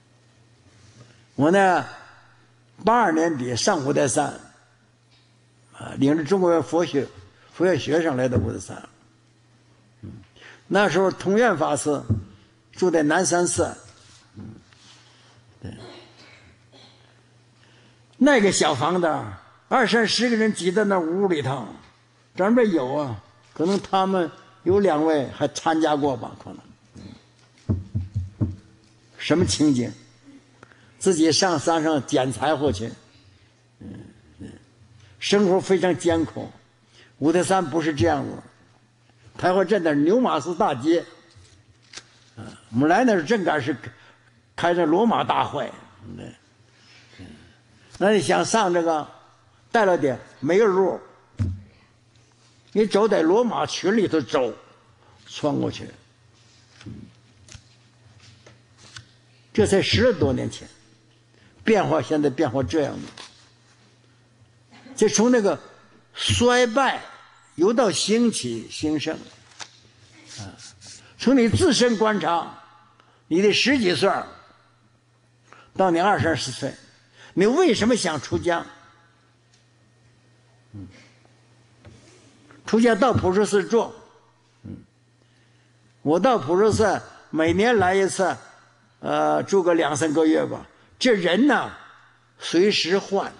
A: 我呢，82年底上五台山， 领着中国佛学学生来到五台山。那时候通愿法师住在南山寺，对，那个小房子20-30个人挤在那屋里头，咱这有啊，可能他们有2位还参加过吧，可能。什么情景？自己上山上捡柴火去，生活非常艰苦。五台山不是这样子，太和镇的牛马寺大街，我们来那时正赶是开着罗马大会，那你想上这个带了点没有路，你走在罗马群里头走，穿过去，这才10多年前，变化现在变化这样的，这从那个衰败由到兴起兴盛，从你自身观察，你的10几岁到你20-30岁，你为什么想出家？出家到普陀寺住，我到普陀寺每年来一次，住个2-3个月吧。这人呢，随时换。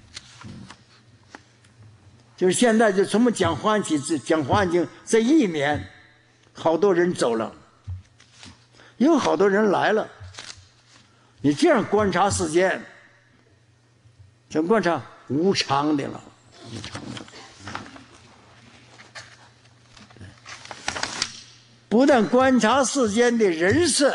A: 就是现在就从我们讲华经，这1年，好多人走了，有好多人来了。你这样观察世间，怎么观察无常的了？无常的。不但观察世间的人事，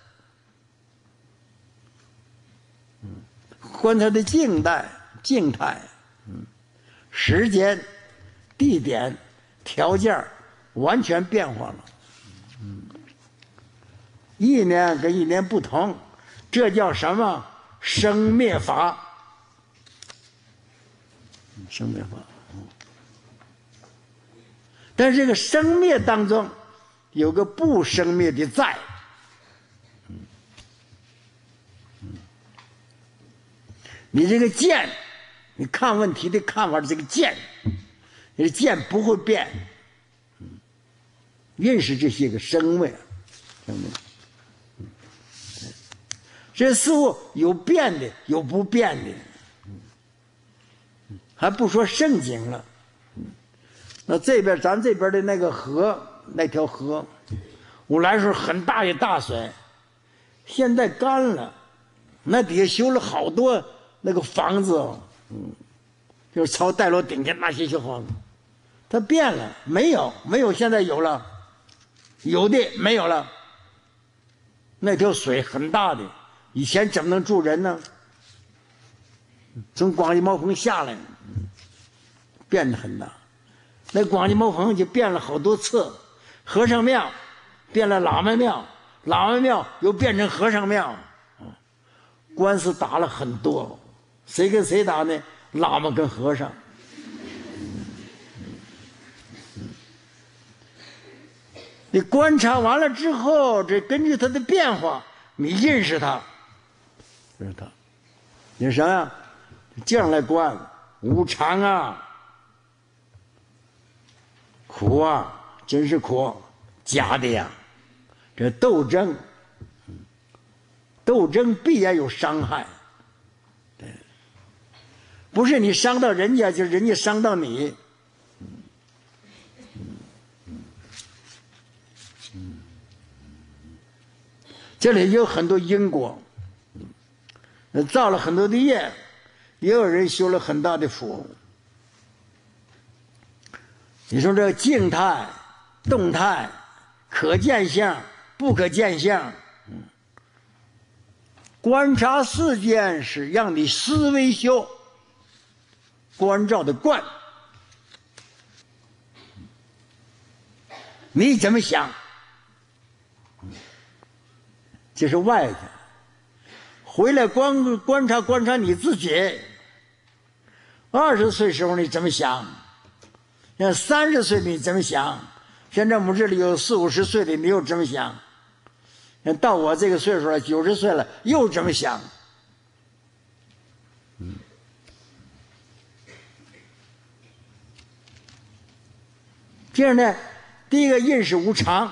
A: 观察的静态，时间、地点、条件完全变化了。1年跟1年不同，这叫什么？生灭法。生灭法。但是这个生灭当中有个不生灭的在。你这个见，你看问题的看法的这个见，你的见不会变。认识这些个生灭，这事物有变的，有不变的，还不说圣经了。那这边咱这边的那个河，那条河，我来时候很大的大水，现在干了，那底下修了好多那个房子，就是朝带楼顶下那些小房子，它变了，没有，现在有了，有的没有了。那条水很大的，以前怎么能住人呢？从广济茅棚下来，变得很大。那广济茅棚就变了好多次，和尚庙变了喇嘛庙，喇嘛庙又变成和尚庙，官司打了很多，谁跟谁打呢？喇嘛跟和尚。你观察完了之后，这根据它的变化，你认识它，认识它，你什么呀？这样来观无常啊，苦啊，真是苦，假的呀。这斗争必然有伤害，对，不是你伤到人家，就是人家伤到你。这里有很多因果，造了很多的业，也有人修了很大的福。你说这个静态、动态、可见相、不可见相，观察世间是让你思维修，关照的观，你怎么想？这是外在，回来观察你自己。20岁时候你怎么想？像30岁你怎么想？现在我们这里有40、50岁的，你又怎么想？到我这个岁数了，90岁了，又怎么想？ 这样呢，第一个印是无常，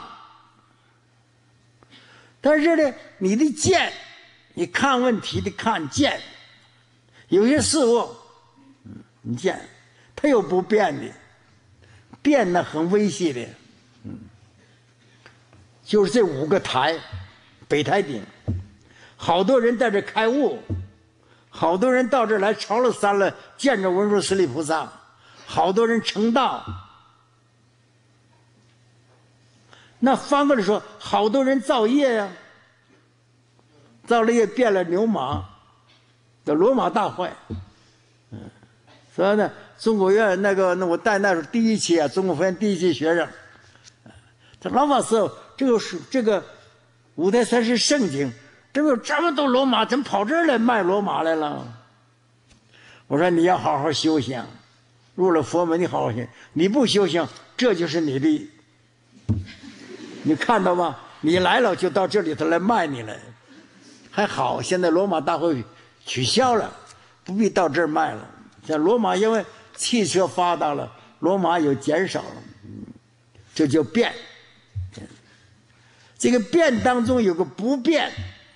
A: 但是呢，你的见，你看问题的看见，有些事物，你见，它有不变的，变得很微细的，就是这5个台，北台顶，好多人在这开悟，好多人到这儿来朝了山了，见着文殊师利菩萨，好多人成道。那翻过来说，好多人造业呀，造了业变了牛马，叫罗马大坏。所以呢，中国院那我带那时候第1期啊，中国佛院第1期学生，他老法师，这个五台山是圣经，这有这么多罗马，怎么跑这儿来卖罗马来了？我说你要好好修行，入了佛门你好好修，你不修行，这就是你的。你看到吗？你来了就到这里头来卖你了，还好现在罗马大会取消了，不必到这儿卖了。像罗马因为汽车发达了，罗马有减少了，这就变。这个变当中有个不变，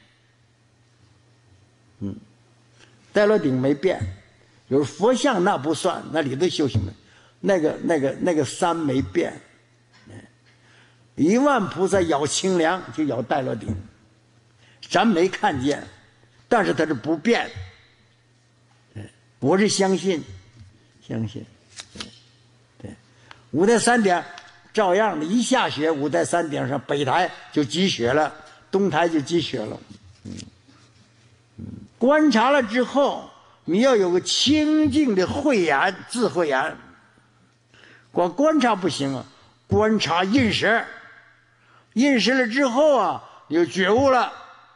A: 戴罗顶没变，有佛像那不算，那里头修行的，那个山没变。10000菩萨咬清凉就咬戴罗顶，咱没看见，但是它是不变。我是相信，对，五台山顶照样的，一下雪，五台山顶上北台就积雪了，东台就积雪了。观察了之后，你要有个清净的慧眼，智慧眼，光观察不行啊，观察印识。印识了之后啊，你就觉悟了，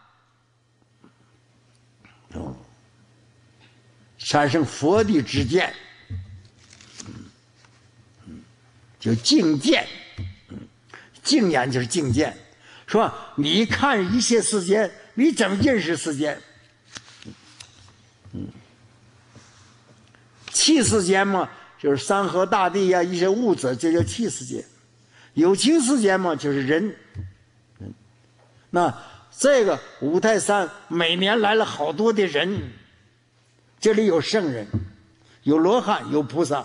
A: 产生佛的知见，就净见，净眼就是净见，说你看一切世间，你怎么认识世间？气世间嘛，就是山河大地呀，一些物质，这叫气世间。有情世间嘛，就是人。那这个五台山每年来了好多的人，这里有圣人，有罗汉，有菩萨。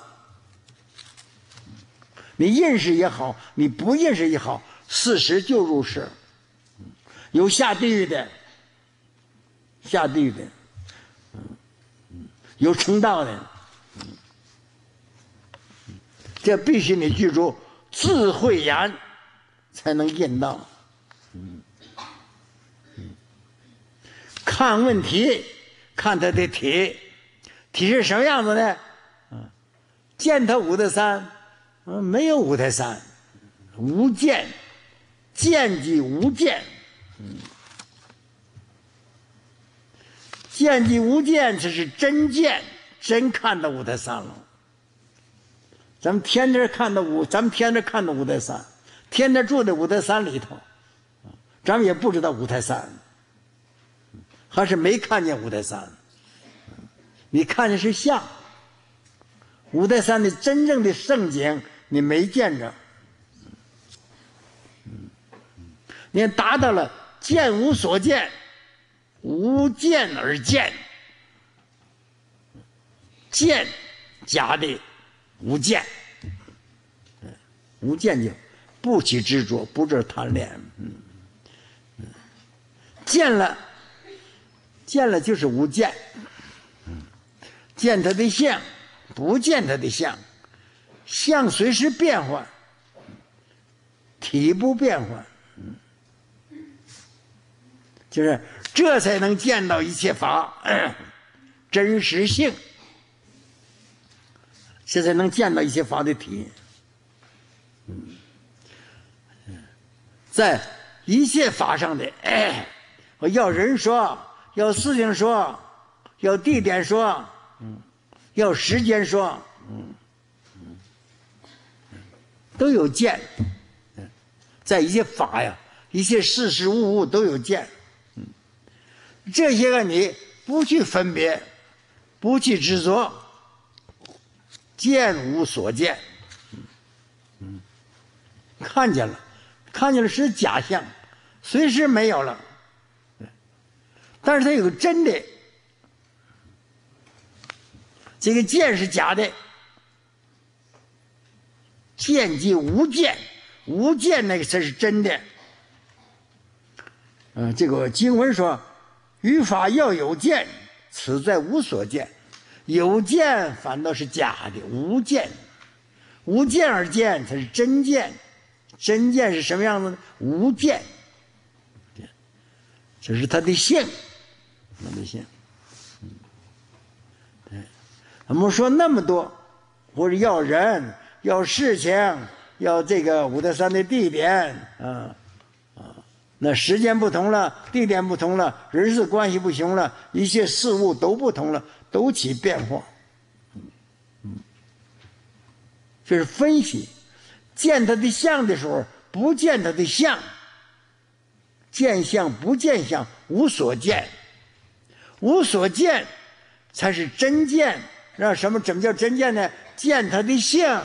A: 你认识也好，你不认识也好，事实就如是。有下地狱的，有成道的，这必须你记住，智慧眼才能印到。看问题，看他的体是什么样子呢？见他五台山，没有五台山，无见，见即无见，见即无见，这是真见，真看到五台山了。咱们天天看到五台山，天天住在五台山里头，咱们也不知道五台山。还是没看见五台山，你看的是像五台山的真正的盛景，你没见着。你达到了见无所见，无见而见，见假的无见，无见就不起执着，不致贪恋。见了就是无见，见他的相，不见他的相，相随时变换，体不变换，就是这才能见到一切法真实性，这才能见到一切法的体。在一切法上的，我要人说，要事情说，要地点说，要时间说，都有见。在一些法呀，一些事事物都有见。这些个你不去分别，不去执着，见无所见。 看见了，看见了是假象，随时没有了。但是它有个真的，这个见是假的，见即无见，无见那个才是真的。这个经文说，于法要有见，此在无所见。有见反倒是假的，无见，无见而见才是真见。真见是什么样子呢？无见，这是他的性，他的性。对，我们说那么多，或者要人，要事情，要这个五德三的地点那时间不同了，地点不同了，人事关系不同了，一切事物都不同了，都起变化。这是分析，见他的相的时候，不见他的相，见相不见相，无所见，无所见才是真见。让什么叫真见呢？见他的相，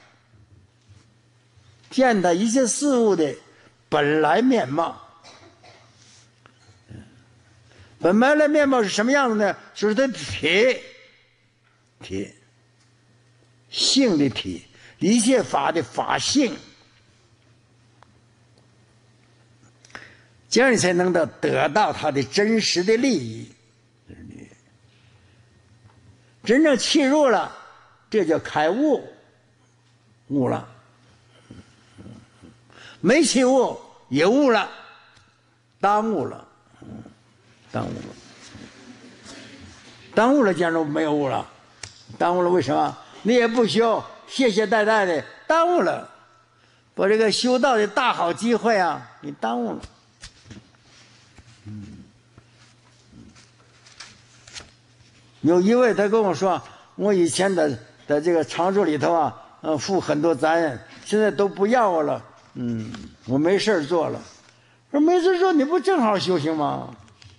A: 见他一切事物的本来面貌。本来的面貌是什么样子呢？就是它体性的体，一切法的法性，这样你才能得到它的真实的利益。真正契入了，这叫开悟，悟了。没契悟也悟了，耽误了，耽误了，耽误了，简直没有悟了，耽误了。为什么？你也不修，懈懈怠怠的，耽误了，把这个修道的大好机会啊，你耽误了。有一位他跟我说，我以前的这个常住里头啊，负很多责任，现在都不要我了，我没事做了。说没事做，你不正好修行吗？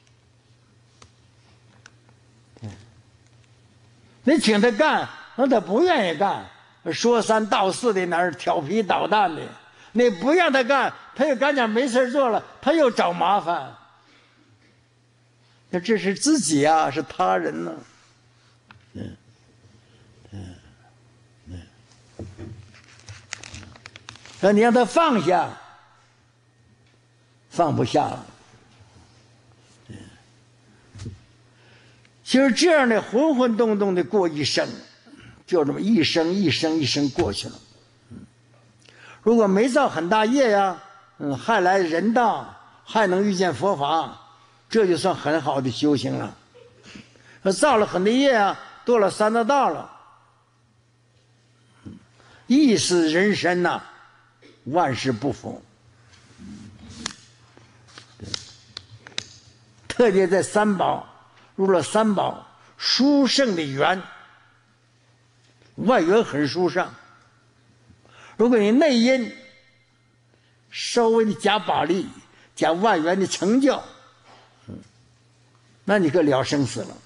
A: 你请他干，那他不愿意干，说三道四的，那儿调皮捣蛋的。你不让他干，他又赶紧没事做了，他又找麻烦。那这是自己啊，是他人呢、那你让他放下，放不下了。就是这样的混混动动的过一生，就这么一生一生一生过去了。如果没造很大业呀，还来人道，还能遇见佛法，这就算很好的修行了。造了很多业啊，堕了三恶道了，意识人身呐、万事不逢。特别在三宝入了三宝，殊胜的缘，外缘很殊胜。如果你内因稍微的加把力，加外缘的成就，那你可了生死了。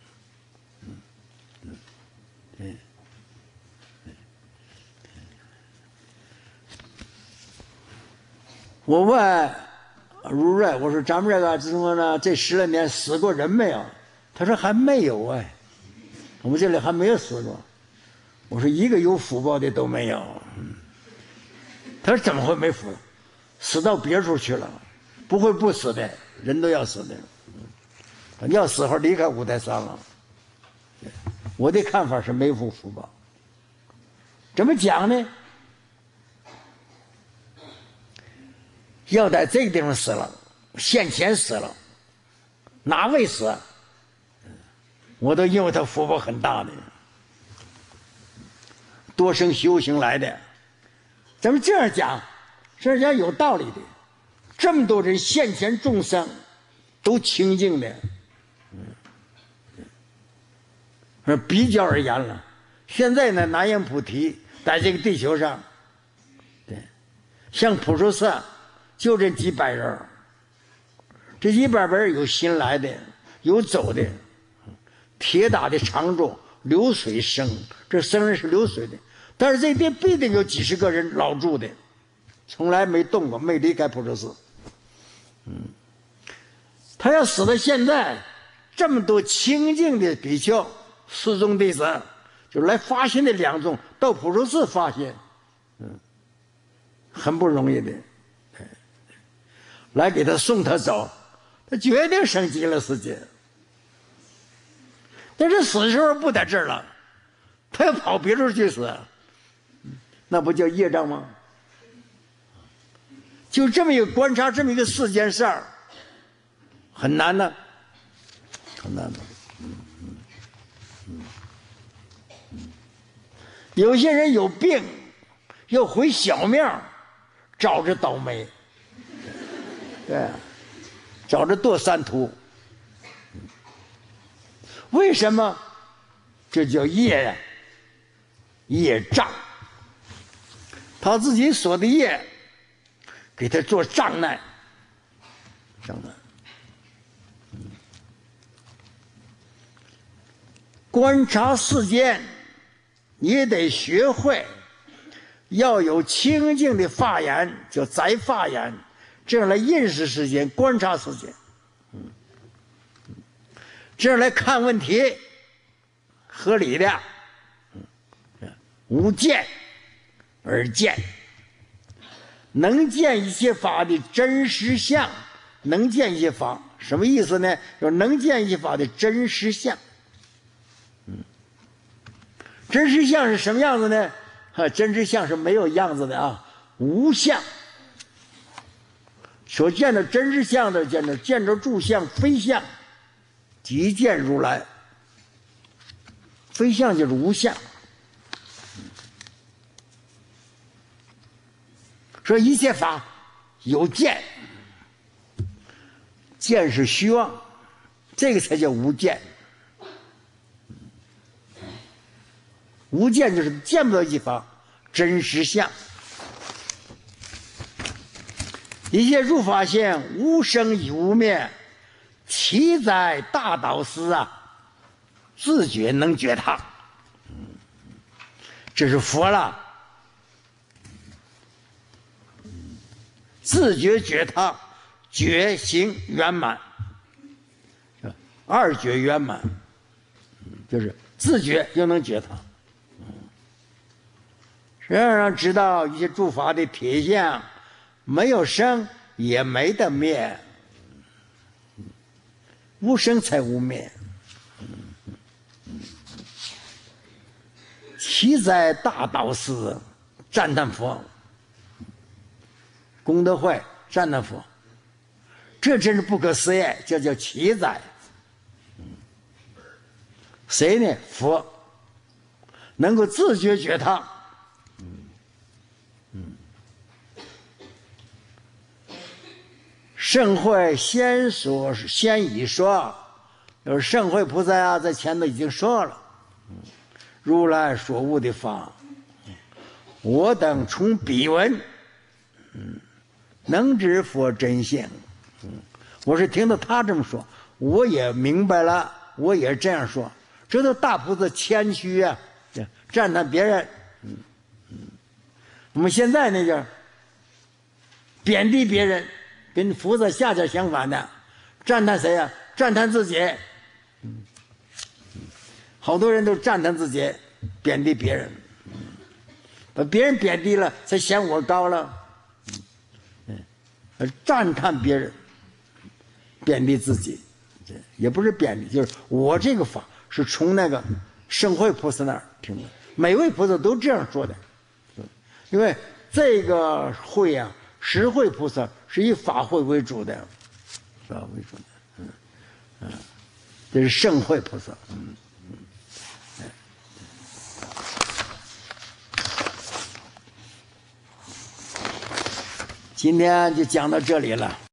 A: 我问如瑞，我说咱们这个怎么呢？这10来年死过人没有？他说还没有哎，我们这里还没有死过。我说一个有福报的都没有。他说怎么会没福？死到别处去了，不会不死的，人都要死的。你要死后离开五台山了。我的看法是没福报。怎么讲呢？要在这个地方死了，现前死了，哪位死？我都因为他福报很大的，多生修行来的。咱们这样讲，这样讲有道理的。这么多人现前众生都清净的，比较而言了。现在呢，南雁菩提在这个地球上，对，像普陀寺就这几百人，这几百人有新来的，有走的，铁打的常住，流水生，这僧人是流水的。但是这地必定有几十个人老住的， 从来没动过，没离开普州寺。他要死到现在，这么多清净的比丘、寺宗弟子，就来发心的两宗到普州寺发心，很不容易的，来给他送他走，他决定升极乐世界。但是死时候不在这儿了，他要跑别处去死，那不叫业障吗？就这么一个观察，这么一个4件事儿，很难的，很难的。有些人有病，要回小庙，找着倒霉，对，找着堕三途。为什么？这叫业呀，业障。他自己所的业，给他做障碍，障碍。观察世间，你得学会要有清净的法眼，叫宅法眼，这样来认识世间，观察世间，这样来看问题，合理的，无见而见，能见一切法的真实相，能见一切法什么意思呢？就是能见一切法的真实相。真实相是什么样子呢？真实相是没有样子的啊，无相。所见的真实相的见着诸相非相，即见如来。非相就是无相。说一切法有见，见是虚妄，这个才叫无见。无见就是见不到一法真实相。一切诸法现，无生亦无灭，其在大导师啊，自觉能觉他。这是佛了，自觉觉他，觉行圆满，二觉圆满，就是自觉就能觉他。让知道一些诸法的铁相，没有生也没得灭，无生才无灭。其在大导师，赞叹佛，功德会赞叹佛，这真是不可思议，这叫其在。谁呢？佛能够自觉觉他。圣会先已说，就是圣会菩萨啊，在前头已经说了，如来所悟的法，我等从彼闻，能知佛真性。我是听到他这么说，我也明白了，我也这样说。这都大菩萨谦虚啊，赞叹别人。我们现在那叫贬低别人。跟菩萨下家相反的，赞叹谁呀？赞叹自己。好多人都赞叹自己，贬低别人，把别人贬低了，才嫌我高了。赞叹别人，贬低自己，也不是贬低，就是我这个法是从那个圣慧菩萨那儿听的，每位菩萨都这样说的。因为这个会啊，实惠菩萨是以法会为主的，法为主的，这是圣慧菩萨，今天就讲到这里了。